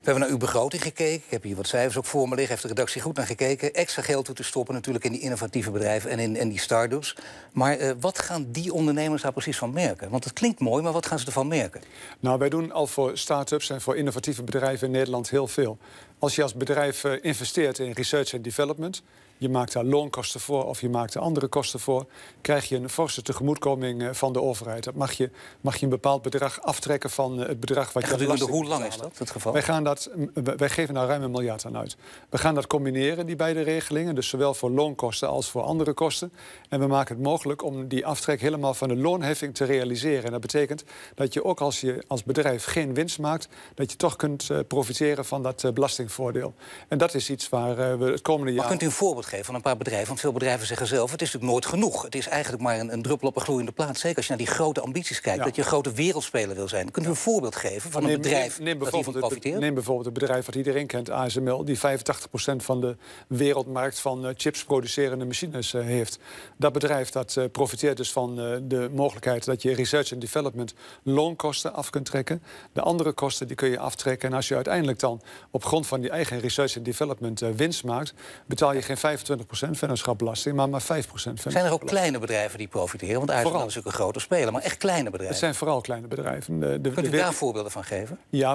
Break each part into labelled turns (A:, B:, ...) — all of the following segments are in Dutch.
A: We hebben naar uw begroting gekeken. Ik heb hier wat cijfers ook voor me liggen. Heeft de redactie goed naar gekeken. Extra geld toe te stoppen natuurlijk in die innovatieve bedrijven en in die start-ups. Maar wat gaan die ondernemers daar precies van merken? Want het klinkt mooi, maar wat gaan ze ervan merken?
B: Nou, wij doen al voor start-ups en voor innovatieve bedrijven in Nederland heel veel. Als je als bedrijf investeert in research en development, je maakt daar loonkosten voor of je maakt er andere kosten voor, krijg je een forse tegemoetkoming van de overheid. Dat mag je een bepaald bedrag aftrekken van het bedrag wat je
A: gedurende hoe lang is dat het geval?
B: Wij geven daar ruim 1 miljard aan uit. We gaan dat combineren, die beide regelingen, dus zowel voor loonkosten als voor andere kosten. En we maken het mogelijk om die aftrek helemaal van de loonheffing te realiseren. En dat betekent dat je ook als je als bedrijf geen winst maakt, dat je toch kunt profiteren van dat belastingvoordeel. En dat is iets waar we het komende jaar...
A: Maar kunt u een voorbeeld geven van een paar bedrijven? Want veel bedrijven zeggen zelf, het is natuurlijk nooit genoeg. Het is eigenlijk maar een druppel op een gloeiende plaat. Zeker als je naar die grote ambities kijkt, dat je een grote wereldspeler wil zijn. Kunt u een voorbeeld geven van een bedrijf dat hiervan profiteert?
B: Neem bijvoorbeeld het bedrijf wat iedereen kent, ASML, die 85% van de wereldmarkt van chips producerende machines heeft. Dat bedrijf dat profiteert dus van de mogelijkheid dat je research en development loonkosten af kunt trekken. De andere kosten die kun je aftrekken. En als je uiteindelijk dan op grond van die eigen research en development winst maakt, betaal je geen 25% vennootschapbelasting, maar 5% vennootschapbelasting.
A: Zijn er ook kleine bedrijven die profiteren? Want ASML is natuurlijk een grote speler, maar echt kleine bedrijven.
B: Het zijn vooral kleine bedrijven.
A: Kunt u daar voorbeelden van geven?
B: Ja,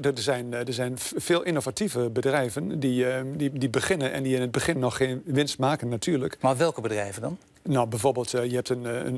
B: er zijn veel innovatieve bedrijven die beginnen en die in het begin nog geen winst maken natuurlijk.
A: Maar welke bedrijven dan?
B: Nou, bijvoorbeeld, je hebt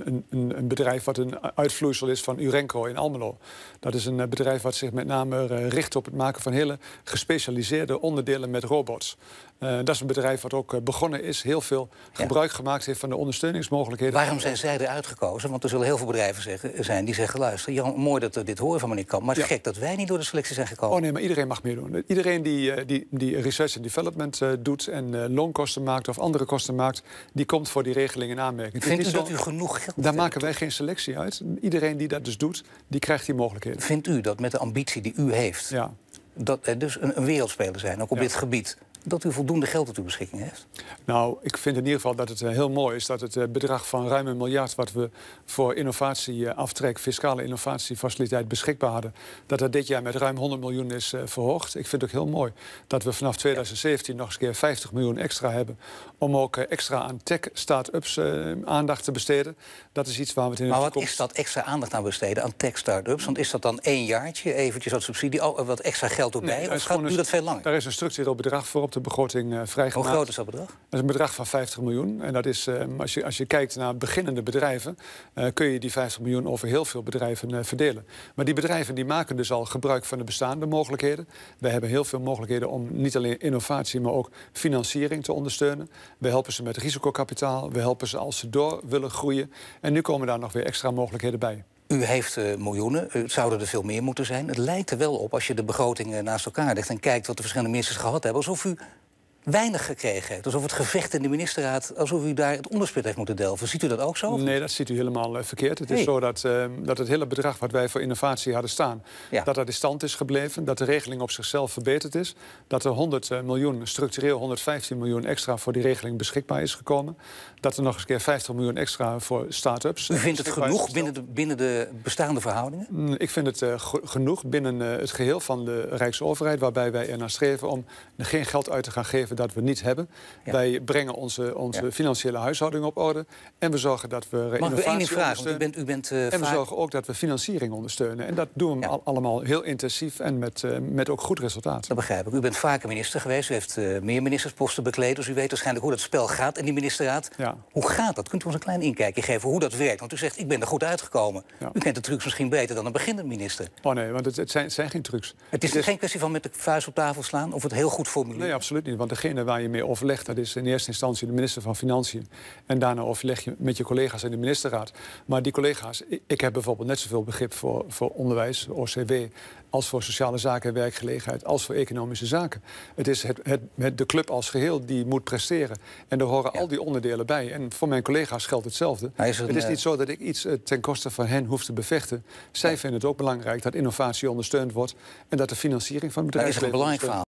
B: een bedrijf wat een uitvloeisel is van Urenco in Almelo. Dat is een bedrijf wat zich met name richt op het maken van hele gespecialiseerde onderdelen met robots. Dat is een bedrijf wat ook begonnen is, heel veel gebruik gemaakt heeft van de ondersteuningsmogelijkheden.
A: Waarom zijn zij eruit gekozen? Want er zullen heel veel bedrijven zijn die zeggen, luister, Jan, mooi dat we dit horen van meneer Kamp, maar het is gek dat wij niet door de selectie zijn gekomen.
B: Oh nee, maar iedereen mag meedoen. Iedereen die research en development doet en loonkosten maakt of andere kosten maakt, die komt voor die regeling in aanmerking.
A: Vindt u dat u genoeg geld hebt?
B: Daar maken wij geen selectie uit. Iedereen die dat dus doet, die krijgt die mogelijkheden.
A: Vindt u dat met de ambitie die u heeft, dat dus een wereldspeler zijn, ook op dit gebied, dat u voldoende geld tot uw beschikking heeft?
B: Nou, ik vind in ieder geval dat het heel mooi is dat het bedrag van ruim 1 miljard... wat we voor innovatieaftrek, fiscale innovatiefaciliteit beschikbaar hadden, dat dit jaar met ruim 100 miljoen is verhoogd. Ik vind het ook heel mooi dat we vanaf 2017 nog eens een keer 50 miljoen extra hebben om ook extra aan tech-start-ups aandacht te besteden. Dat is iets waar we het in de toekomst...
A: Maar wat is dat extra aandacht aan besteden aan tech-start-ups? Want is dat dan 1 jaartje, eventjes wat subsidie, wat extra geld erbij?
B: Nee,
A: of gaat u dat veel langer?
B: Daar is een structureel bedrag voor op de begroting vrijgemaakt.
A: Hoe groot is dat bedrag?
B: Dat is een bedrag van 50 miljoen. En dat is, als je kijkt naar beginnende bedrijven, kun je die 50 miljoen over heel veel bedrijven verdelen. Maar die bedrijven die maken dus al gebruik van de bestaande mogelijkheden. We hebben heel veel mogelijkheden om niet alleen innovatie, maar ook financiering te ondersteunen. We helpen ze met risicokapitaal. We helpen ze als ze door willen groeien. En nu komen daar nog weer extra mogelijkheden bij.
A: U heeft miljoenen, het zouden er veel meer moeten zijn. Het lijkt er wel op, als je de begroting naast elkaar legt en kijkt wat de verschillende ministers gehad hebben, alsof u weinig gekregen heeft. Alsof het gevecht in de ministerraad, alsof u daar het onderspit heeft moeten delven. Ziet u dat ook zo?
B: Nee, dat ziet u helemaal verkeerd. Het is zo dat het hele bedrag wat wij voor innovatie hadden staan, dat in stand is gebleven. Dat de regeling op zichzelf verbeterd is. Dat er 100 miljoen, structureel 115 miljoen extra voor die regeling beschikbaar is gekomen. Dat er nog eens een keer 50 miljoen extra voor start-ups.
A: U vindt het genoeg binnen de bestaande verhoudingen?
B: Ik vind het genoeg binnen het geheel van de Rijksoverheid, waarbij wij ernaar streven om geen geld uit te gaan geven dat we niet hebben. Wij brengen onze financiële huishouding op orde. En we zorgen dat we
A: innovatie
B: ondersteunen.
A: Mag ik u één ding vragen?
B: En we zorgen ook dat we financiering ondersteunen. En dat doen we allemaal heel intensief en met ook goed resultaat.
A: Dat begrijp ik. U bent vaker minister geweest. U heeft meer ministersposten bekleed. Dus u weet waarschijnlijk hoe dat spel gaat in die ministerraad.
B: Ja.
A: Hoe gaat dat? Kunt u ons een klein inkijkje geven hoe dat werkt? Want u zegt, ik ben er goed uitgekomen. U kent de trucs misschien beter dan een beginnend minister.
B: Oh nee, want het zijn geen trucs.
A: Het is geen kwestie van met de vuist op tafel slaan of het heel goed formuleren?
B: Nee, absoluut niet. Want degene waar je mee overlegt, dat is in eerste instantie de minister van Financiën. En daarna overleg je met je collega's in de ministerraad. Maar die collega's, ik heb bijvoorbeeld net zoveel begrip voor onderwijs, OCW, als voor sociale zaken en werkgelegenheid, als voor economische zaken. Het is de club als geheel die moet presteren. En daar horen al die onderdelen bij. En voor mijn collega's geldt hetzelfde. Het is niet zo dat ik iets ten koste van hen hoef te bevechten. Zij vinden het ook belangrijk dat innovatie ondersteund wordt en dat de financiering van bedrijven...
A: Dat is een belangrijk verhaal.